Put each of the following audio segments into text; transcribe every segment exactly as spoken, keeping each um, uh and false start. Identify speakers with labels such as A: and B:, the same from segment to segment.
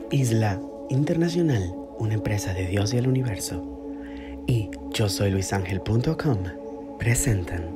A: Isla Internacional, una empresa de Dios y el universo, y yo soy luis ángel punto com presentan.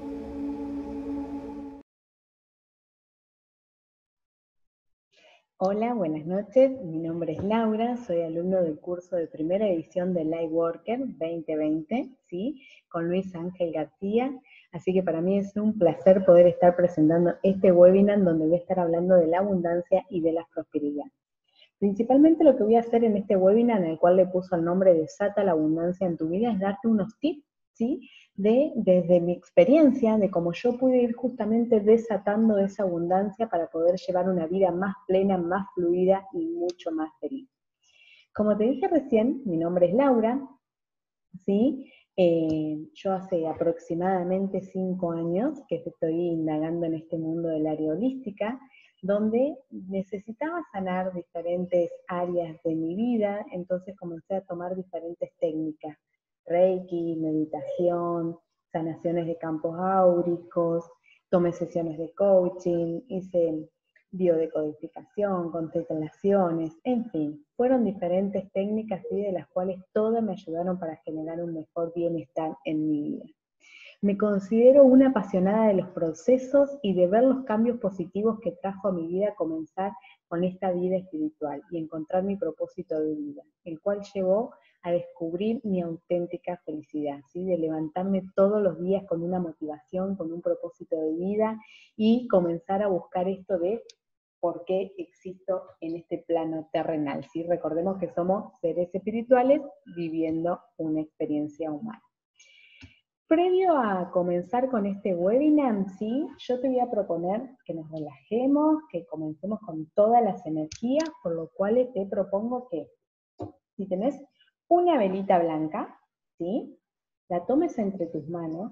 B: Hola, buenas noches. Mi nombre es Laura, soy alumno del curso de primera edición de Lightworker veinte veinte, ¿sí? Con Luis Ángel García. Así que para mí es un placer poder estar presentando este webinar donde voy a estar hablando de la abundancia y de la prosperidad. Principalmente lo que voy a hacer en este webinar, en el cual le puso el nombre de Desata la abundancia en tu vida, es darte unos tips, ¿sí? De, desde mi experiencia, de cómo yo pude ir justamente desatando esa abundancia para poder llevar una vida más plena, más fluida y mucho más feliz. Como te dije recién, mi nombre es Laura, ¿sí? Eh, yo hace aproximadamente cinco años que estoy indagando en este mundo del área holística, donde necesitaba sanar diferentes áreas de mi vida, entonces comencé a tomar diferentes técnicas, Reiki, meditación, sanaciones de campos áuricos, tomé sesiones de coaching, hice biodecodificación, constelaciones, en fin, fueron diferentes técnicas ¿sí? de las cuales todas me ayudaron para generar un mejor bienestar en mi vida. Me considero una apasionada de los procesos y de ver los cambios positivos que trajo a mi vida comenzar con esta vida espiritual y encontrar mi propósito de vida, el cual llevó a descubrir mi auténtica felicidad, ¿sí? De levantarme todos los días con una motivación, con un propósito de vida y comenzar a buscar esto de por qué existo en este plano terrenal, ¿sí? Recordemos que somos seres espirituales viviendo una experiencia humana. Previo a comenzar con este webinar, ¿sí? Yo te voy a proponer que nos relajemos, que comencemos con todas las energías, por lo cual te propongo que, si tenés una velita blanca, ¿sí? La tomes entre tus manos,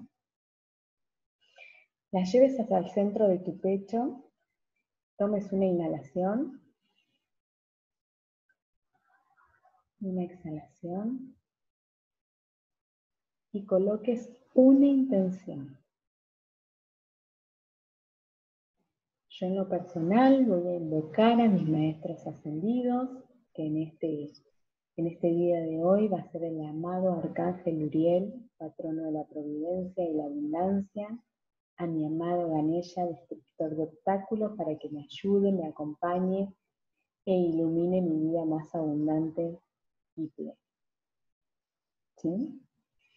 B: la lleves hacia el centro de tu pecho, tomes una inhalación, una exhalación, y coloques una intención. Yo en lo personal voy a invocar a mis maestros ascendidos, que en este, en este día de hoy va a ser el amado Arcángel Uriel, patrono de la providencia y la abundancia, a mi amado Ganesha, destructor de obstáculos, para que me ayude, me acompañe e ilumine mi vida más abundante y plena. ¿Sí?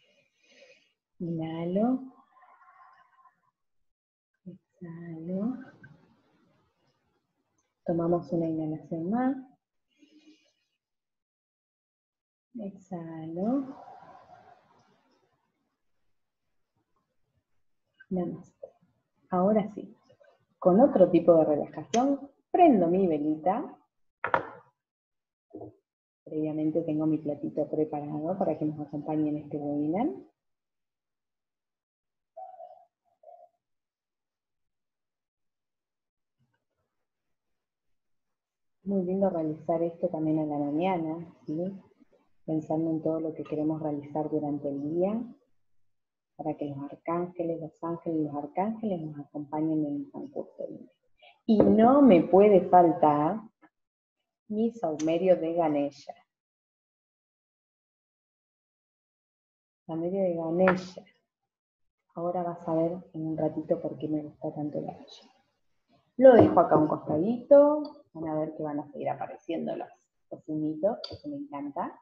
B: Inhalo. Exhalo. Tomamos una inhalación más. Exhalo. Namaste. Ahora sí, con otro tipo de relajación, prendo mi velita. Previamente tengo mi platito preparado para que nos acompañe en este webinar. Muy lindo realizar esto también a la mañana, ¿sí? Pensando en todo lo que queremos realizar durante el día, para que los arcángeles, los ángeles y los arcángeles nos acompañen en el transcurso del día. Y no me puede faltar mi saumerio de Ganesha. Saumerio de Ganesha. Ahora vas a ver en un ratito por qué me gusta tanto el Ganesha. Lo dejo acá a un costadito. Van a ver que van a seguir apareciendo los, los humitos, eso me encanta.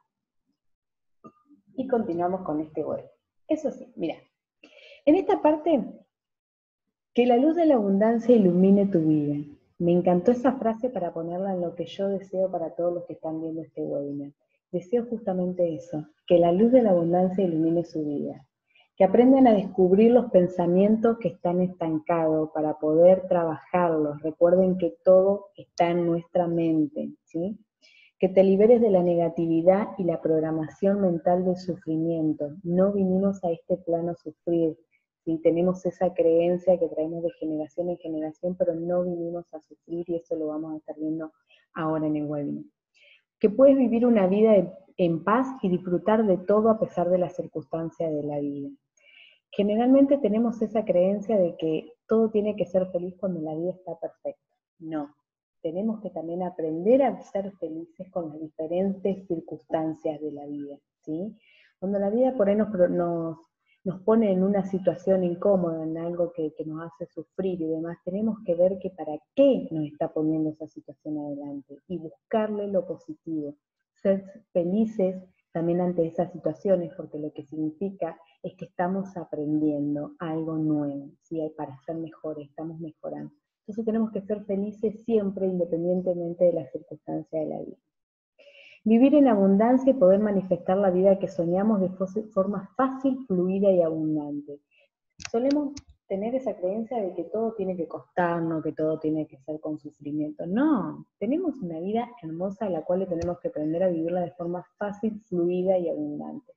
B: Y continuamos con este web. Eso sí, mira. En esta parte, que la luz de la abundancia ilumine tu vida. Me encantó esa frase para ponerla en lo que yo deseo para todos los que están viendo este webinar. Deseo justamente eso, que la luz de la abundancia ilumine su vida. Que aprendan a descubrir los pensamientos que están estancados para poder trabajarlos. Recuerden que todo está en nuestra mente, ¿sí? Que te liberes de la negatividad y la programación mental del sufrimiento. No vinimos a este plano a sufrir. ¿Sí? Tenemos esa creencia que traemos de generación en generación, pero no vinimos a sufrir y eso lo vamos a estar viendo ahora en el webinar. Que puedes vivir una vida en paz y disfrutar de todo a pesar de las circunstancias de la vida. Generalmente tenemos esa creencia de que todo tiene que ser feliz cuando la vida está perfecta. No, tenemos que también aprender a ser felices con las diferentes circunstancias de la vida, ¿sí? Cuando la vida por ahí nos, nos, nos pone en una situación incómoda, en algo que, que nos hace sufrir y demás, tenemos que ver que para qué nos está poniendo esa situación adelante y buscarle lo positivo, ser felices también ante esas situaciones, porque lo que significa es que estamos aprendiendo algo nuevo, ¿sí? Para ser mejores, estamos mejorando. Entonces tenemos que ser felices siempre, independientemente de las circunstancias de la vida. Vivir en abundancia y poder manifestar la vida que soñamos de forma fácil, fluida y abundante. Solemos tener esa creencia de que todo tiene que costarnos, que todo tiene que ser con sufrimiento. No, tenemos una vida hermosa a la cual tenemos que aprender a vivirla de forma fácil, fluida y abundante.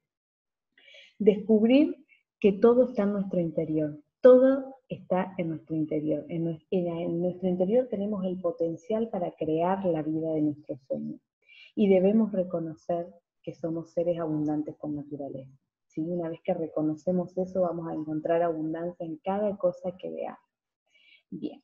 B: Descubrir que todo está en nuestro interior, todo está en nuestro interior. En nuestro, en nuestro interior tenemos el potencial para crear la vida de nuestros sueños. Y debemos reconocer que somos seres abundantes por naturaleza. ¿Sí? Una vez que reconocemos eso, vamos a encontrar abundancia en cada cosa que veamos. Bien,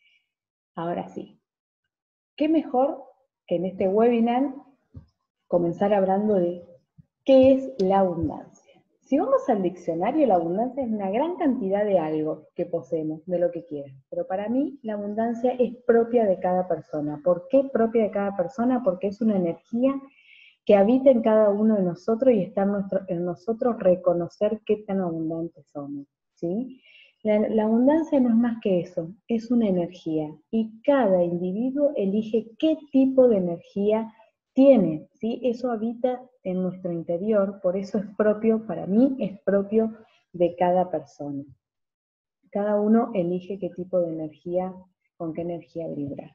B: ahora sí. ¿Qué mejor que en este webinar comenzar hablando de qué es la abundancia? Si vamos al diccionario, la abundancia es una gran cantidad de algo que poseemos, de lo que quieras. Pero para mí, la abundancia es propia de cada persona. ¿Por qué propia de cada persona? Porque es una energía que habita en cada uno de nosotros y está en, nuestro, en nosotros reconocer qué tan abundantes somos, ¿sí? La, la abundancia no es más que eso, es una energía, y cada individuo elige qué tipo de energía tiene, ¿sí? Eso habita en nuestro interior, por eso es propio, para mí es propio de cada persona. Cada uno elige qué tipo de energía, con qué energía vibrar.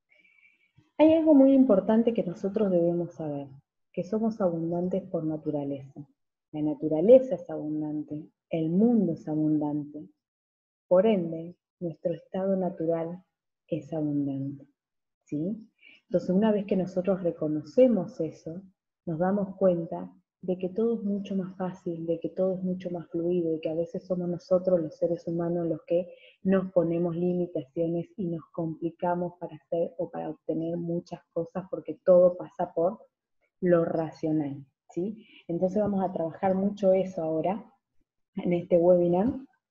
B: Hay algo muy importante que nosotros debemos saber, que somos abundantes por naturaleza. La naturaleza es abundante, el mundo es abundante. Por ende, nuestro estado natural es abundante, ¿sí? Entonces, una vez que nosotros reconocemos eso, nos damos cuenta de que todo es mucho más fácil, de que todo es mucho más fluido, y que a veces somos nosotros los seres humanos los que nos ponemos limitaciones y nos complicamos para hacer o para obtener muchas cosas, porque todo pasa por lo racional, ¿sí? Entonces vamos a trabajar mucho eso ahora, en este webinar,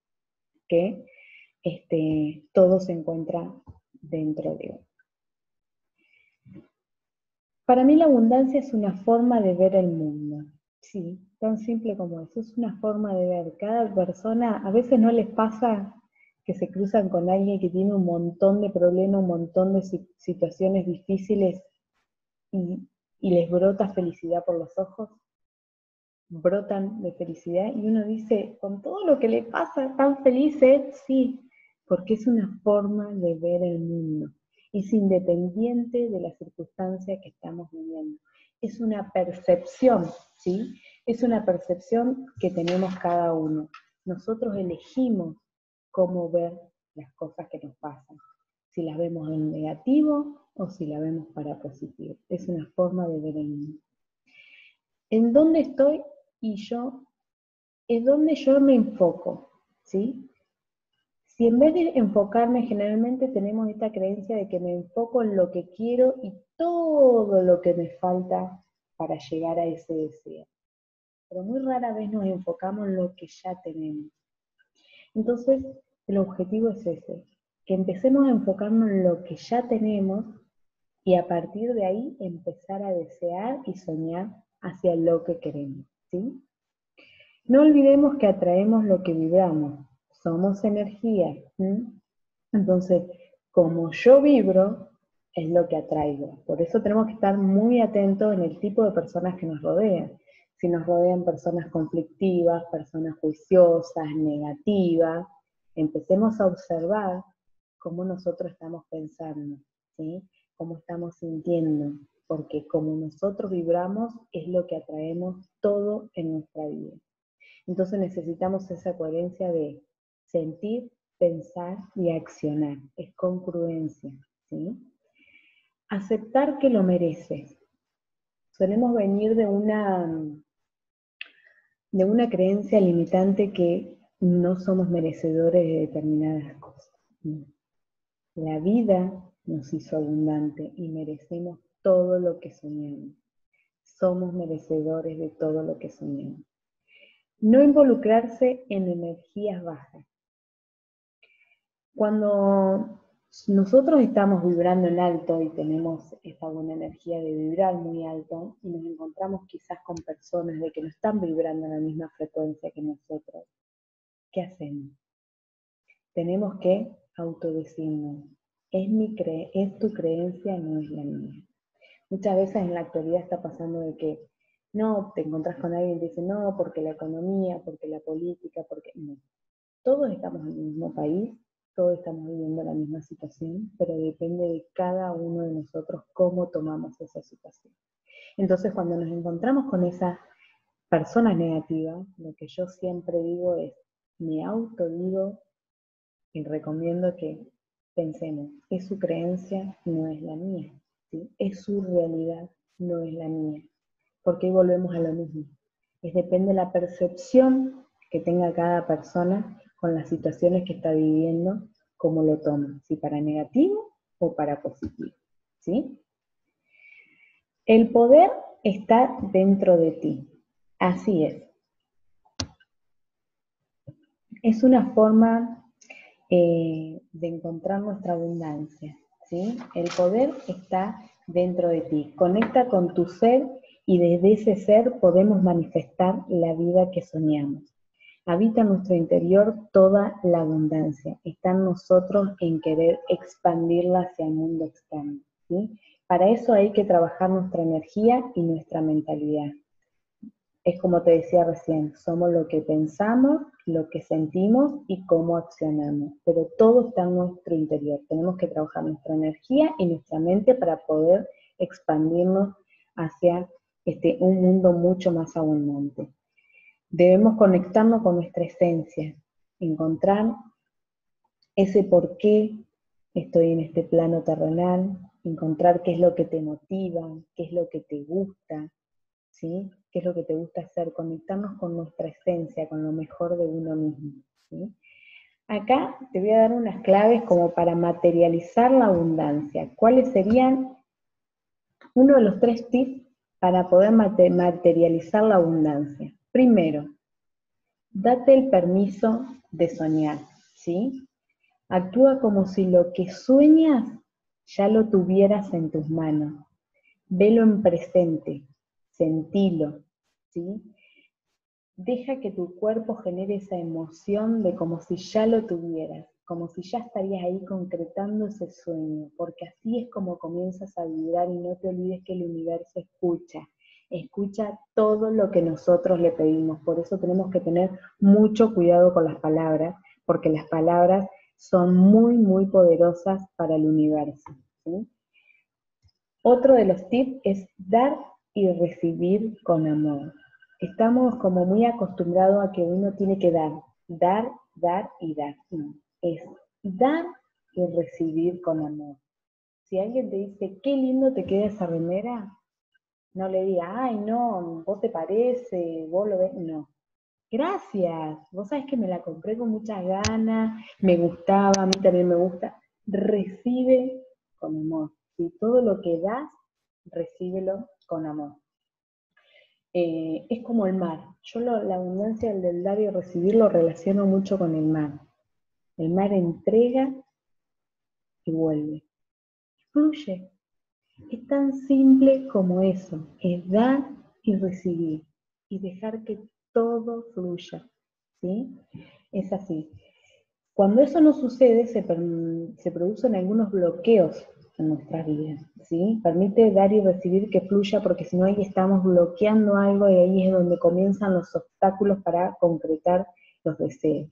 B: que este, todo se encuentra dentro de uno. Para mí la abundancia es una forma de ver el mundo, sí, tan simple como eso, es una forma de ver. Cada persona, a veces no les pasa que se cruzan con alguien que tiene un montón de problemas, un montón de situaciones difíciles y, y les brota felicidad por los ojos, brotan de felicidad y uno dice, con todo lo que le pasa, tan feliz es, sí, porque es una forma de ver el mundo. Es independiente de la circunstancia que estamos viviendo. Es una percepción, ¿sí? Es una percepción que tenemos cada uno. Nosotros elegimos cómo ver las cosas que nos pasan. Si las vemos en negativo o si las vemos para positivo. Es una forma de ver el mundo. ¿En dónde estoy? Y yo, es donde yo me enfoco, ¿sí? Si en vez de enfocarme, generalmente tenemos esta creencia de que me enfoco en lo que quiero y todo lo que me falta para llegar a ese deseo. Pero muy rara vez nos enfocamos en lo que ya tenemos. Entonces, el objetivo es ese, que empecemos a enfocarnos en lo que ya tenemos y a partir de ahí empezar a desear y soñar hacia lo que queremos, ¿sí? No olvidemos que atraemos lo que vibramos. Somos energía. ¿sí? Entonces, como yo vibro, es lo que atraigo. Por eso tenemos que estar muy atentos en el tipo de personas que nos rodean. Si nos rodean personas conflictivas, personas juiciosas, negativas, empecemos a observar cómo nosotros estamos pensando, ¿sí? Cómo estamos sintiendo, porque como nosotros vibramos, es lo que atraemos todo en nuestra vida. Entonces necesitamos esa coherencia de sentir, pensar y accionar. Es congruencia, ¿sí? Aceptar que lo mereces. Solemos venir de una, de una creencia limitante que no somos merecedores de determinadas cosas. La vida nos hizo abundante y merecemos todo lo que soñamos. Somos merecedores de todo lo que soñamos. No involucrarse en energías bajas. Cuando nosotros estamos vibrando en alto y tenemos esta buena energía de vibrar muy alto y nos encontramos quizás con personas de que no están vibrando en la misma frecuencia que nosotros, ¿qué hacemos? Tenemos que autodecirnos. Es, mi cre es tu creencia, no es la mía. Muchas veces en la actualidad está pasando de que no, te encontrás con alguien y te dice no, porque la economía, porque la política, porque no. Todos estamos en el mismo país, todos estamos viviendo la misma situación, pero depende de cada uno de nosotros cómo tomamos esa situación. Entonces, cuando nos encontramos con esas personas negativas, lo que yo siempre digo es, me autodigo y recomiendo que pensemos, es su creencia, no es la mía, ¿sí? Es su realidad, no es la mía. Porque ahí volvemos a lo mismo. Es depende de la percepción que tenga cada persona con las situaciones que está viviendo, cómo lo toma, si para negativo o para positivo, ¿sí? El poder está dentro de ti, así es. Es una forma eh, de encontrar nuestra abundancia, ¿sí? El poder está dentro de ti. Conecta con tu ser y desde ese ser podemos manifestar la vida que soñamos. Habita en nuestro interior toda la abundancia. Está en nosotros en querer expandirla hacia el mundo externo, ¿sí? Para eso hay que trabajar nuestra energía y nuestra mentalidad. Es como te decía recién, somos lo que pensamos, lo que sentimos y cómo accionamos. Pero todo está en nuestro interior. Tenemos que trabajar nuestra energía y nuestra mente para poder expandirnos hacia este, un mundo mucho más abundante. Debemos conectarnos con nuestra esencia, encontrar ese por qué estoy en este plano terrenal, encontrar qué es lo que te motiva, qué es lo que te gusta, ¿sí? ¿Qué es lo que te gusta hacer? Conectarnos con nuestra esencia, con lo mejor de uno mismo, ¿sí? Acá te voy a dar unas claves como para materializar la abundancia. ¿Cuáles serían uno de los tres tips para poder materializar la abundancia? Primero, date el permiso de soñar, ¿sí? Actúa como si lo que sueñas ya lo tuvieras en tus manos. Velo en presente, sentilo, ¿sí? Deja que tu cuerpo genere esa emoción de como si ya lo tuvieras, como si ya estarías ahí concretando ese sueño, porque así es como comienzas a vibrar y no te olvides que el universo escucha, escucha todo lo que nosotros le pedimos, por eso tenemos que tener mucho cuidado con las palabras, porque las palabras son muy, muy poderosas para el universo, ¿sí? Otro de los tips es dar y recibir con amor. Estamos como muy acostumbrados a que uno tiene que dar, dar, dar y dar. No, es dar y recibir con amor. Si alguien te dice, qué lindo te queda esa remera, no le digas, ay no, vos te parece, vos lo ves, no. Gracias, vos sabés que me la compré con muchas ganas, me gustaba, a mí también me gusta. Recibe con amor. Si todo lo que das, recíbelo con amor. Eh, es como el mar. Yo lo, la abundancia del dar y recibir lo relaciono mucho con el mar. El mar entrega y vuelve. Fluye. Es tan simple como eso. Es dar y recibir. Y dejar que todo fluya. ¿Sí? Es así. Cuando eso no sucede, se, se producen algunos bloqueos en nuestras vidas, ¿sí? Permite dar y recibir que fluya, porque si no ahí estamos bloqueando algo y ahí es donde comienzan los obstáculos para concretar los deseos.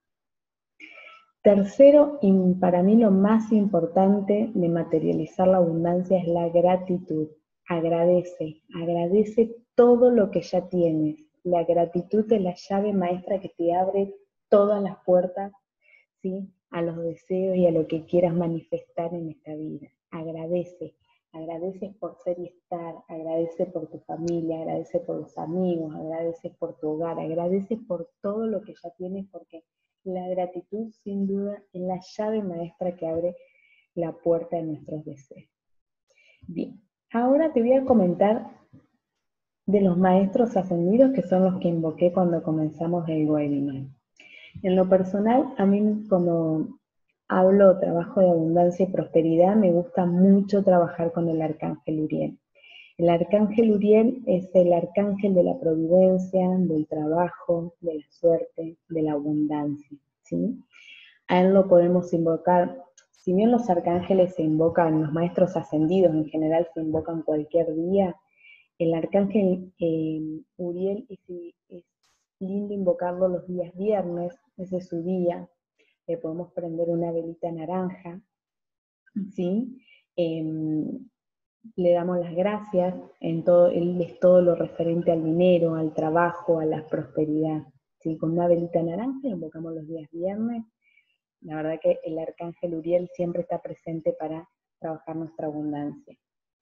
B: Tercero, y para mí lo más importante de materializar la abundancia es la gratitud. Agradece, agradece todo lo que ya tienes. La gratitud es la llave maestra que te abre todas las puertas, ¿sí? A los deseos y a lo que quieras manifestar en esta vida. Agradece, agradece por ser y estar, agradece por tu familia, agradece por los amigos, agradece por tu hogar, agradece por todo lo que ya tienes, porque la gratitud sin duda es la llave maestra que abre la puerta de nuestros deseos. Bien, ahora te voy a comentar de los maestros ascendidos, que son los que invoqué cuando comenzamos el webinar. En lo personal, a mí cuando hablo, trabajo de abundancia y prosperidad, me gusta mucho trabajar con el Arcángel Uriel. El Arcángel Uriel es el arcángel de la providencia, del trabajo, de la suerte, de la abundancia, ¿sí? A él lo podemos invocar, si bien los arcángeles se invocan, los maestros ascendidos en general se invocan cualquier día, el Arcángel eh, Uriel es, es lindo invocarlo los días viernes, ese es su día. Le podemos prender una velita naranja, ¿sí? Eh, le damos las gracias, en todo, él es todo lo referente al dinero, al trabajo, a la prosperidad, ¿sí? Con una velita naranja lo invocamos los días viernes. La verdad que el Arcángel Uriel siempre está presente para trabajar nuestra abundancia.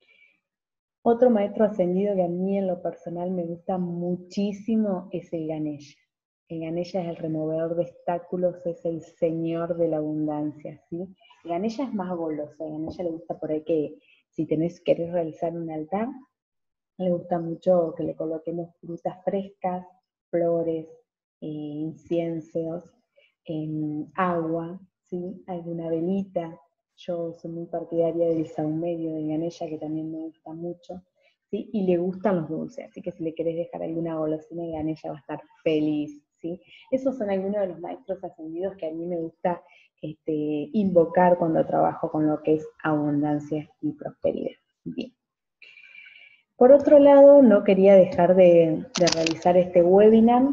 B: Otro maestro ascendido que a mí en lo personal me gusta muchísimo es el Ganesha. El Ganesha es el removedor de obstáculos, es el señor de la abundancia, ¿sí? El Ganesha es más goloso, el Ganesha le gusta por ahí que si tenés, querés realizar un altar, le gusta mucho que le coloquemos frutas frescas, flores, eh, inciensos, eh, agua, ¿sí? Alguna velita. Yo soy muy partidaria del saumerio de Ganesha, que también me gusta mucho, ¿sí? Y le gustan los dulces, así que si le querés dejar alguna golosina, Ganesha va a estar feliz, ¿sí? Esos son algunos de los maestros ascendidos que a mí me gusta este, invocar cuando trabajo con lo que es abundancia y prosperidad. Bien. Por otro lado, no quería dejar de, de realizar este webinar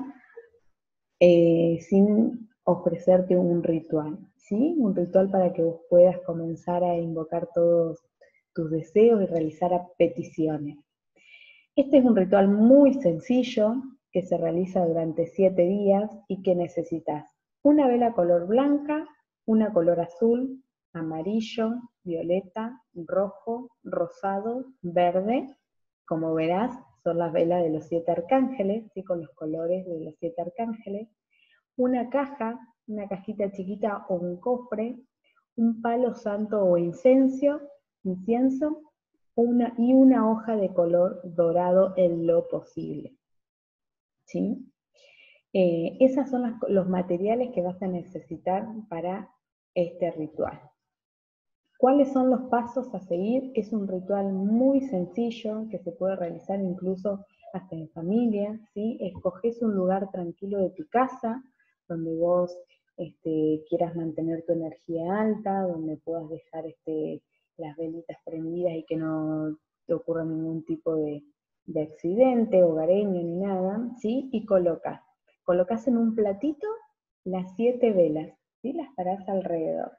B: eh, sin ofrecerte un ritual, ¿sí? Un ritual para que vos puedas comenzar a invocar todos tus deseos y realizar peticiones. Este es un ritual muy sencillo que se realiza durante siete días y que necesitas una vela color blanca, una color azul, amarillo, violeta, rojo, rosado, verde. Como verás, son las velas de los siete arcángeles, ¿sí? Con los colores de los siete arcángeles. Una caja, una cajita chiquita o un cofre, un palo santo o incienso, incienso una, y una hoja de color dorado en lo posible, ¿sí? Eh, esos son las, los materiales que vas a necesitar para este ritual. ¿Cuáles son los pasos a seguir? Es un ritual muy sencillo que se puede realizar incluso hasta en familia, ¿sí? Escoges un lugar tranquilo de tu casa donde vos este, quieras mantener tu energía alta, donde puedas dejar este, las velitas prendidas y que no te ocurra ningún tipo de, de accidente hogareño ni nada, ¿sí? Y colocas. Colocas en un platito las siete velas, ¿sí? Las parás alrededor.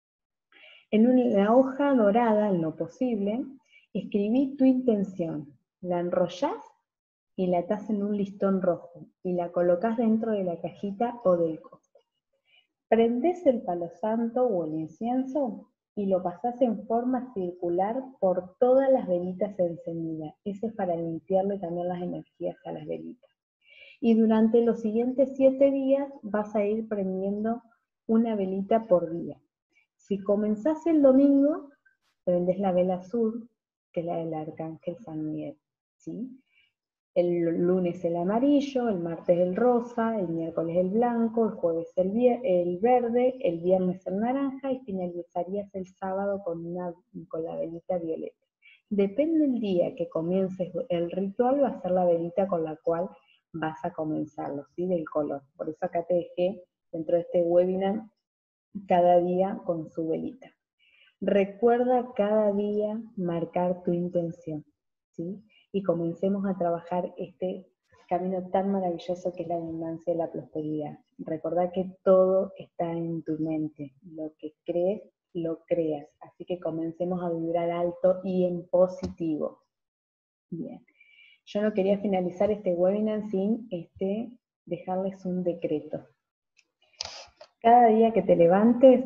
B: En una hoja dorada, en lo posible, escribí tu intención, la enrollás y la atás en un listón rojo y la colocás dentro de la cajita o del cofre. Prendés el palo santo o el incienso y lo pasás en forma circular por todas las velitas encendidas. Eso es para limpiarle también las energías a las velitas. Y durante los siguientes siete días vas a ir prendiendo una velita por día. Si comenzás el domingo, prendés la vela azul, que es la del Arcángel San Miguel, ¿sí? El lunes el amarillo, el martes el rosa, el miércoles el blanco, el jueves el, el verde, el viernes el naranja y finalizarías el sábado con, una, con la velita violeta. Depende del día que comiences el ritual, va a ser la velita con la cual vas a comenzarlo, ¿sí? Del color. Por eso acá te dejé dentro de este webinar cada día con su velita. Recuerda cada día marcar tu intención, ¿sí? Y comencemos a trabajar este camino tan maravilloso que es la abundancia y la prosperidad. Recordá que todo está en tu mente. Lo que crees, lo creas. Así que comencemos a vibrar alto y en positivo. Bien. Yo no quería finalizar este webinar sin este, dejarles un decreto. Cada día que te levantes,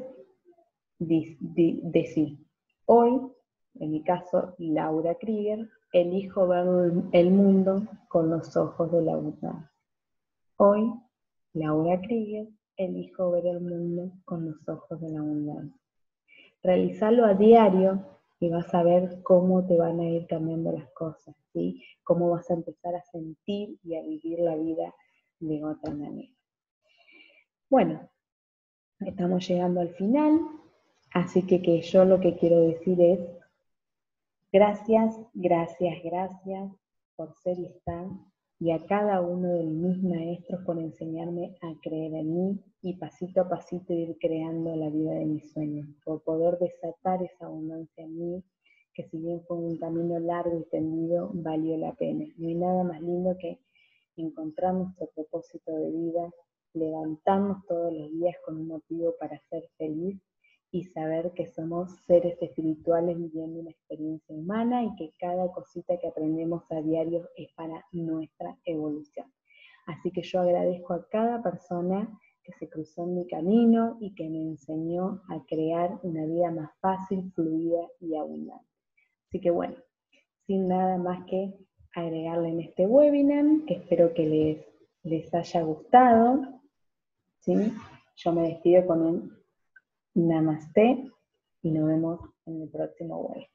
B: decir, hoy, en mi caso, Laura Krieger, elijo ver el mundo con los ojos de la abundancia. Hoy, Laura Krieger, elijo ver el mundo con los ojos de la abundancia. realizarlo a diario y vas a ver cómo te van a ir cambiando las cosas, ¿sí? Cómo vas a empezar a sentir y a vivir la vida de otra manera. Bueno, estamos llegando al final, así que, que yo lo que quiero decir es gracias, gracias, gracias por ser y estar, y a cada uno de mis maestros por enseñarme a creer en mí y pasito a pasito ir creando la vida de mis sueños, por poder desatar esa abundancia en mí, que si bien fue un camino largo y tendido, valió la pena. No hay nada más lindo que encontrar nuestro propósito de vida, levantarnos todos los días con un motivo para ser feliz y saber que somos seres espirituales viviendo una experiencia humana y que cada cosita que aprendemos a diario es para nuestra evolución. Así que yo agradezco a cada persona que se cruzó en mi camino y que me enseñó a crear una vida más fácil, fluida y abundante. Así que bueno, sin nada más que agregarle en este webinar, que espero que les, les haya gustado, ¿sí? Yo me despido con un Namaste y nos vemos en el próximo webinar.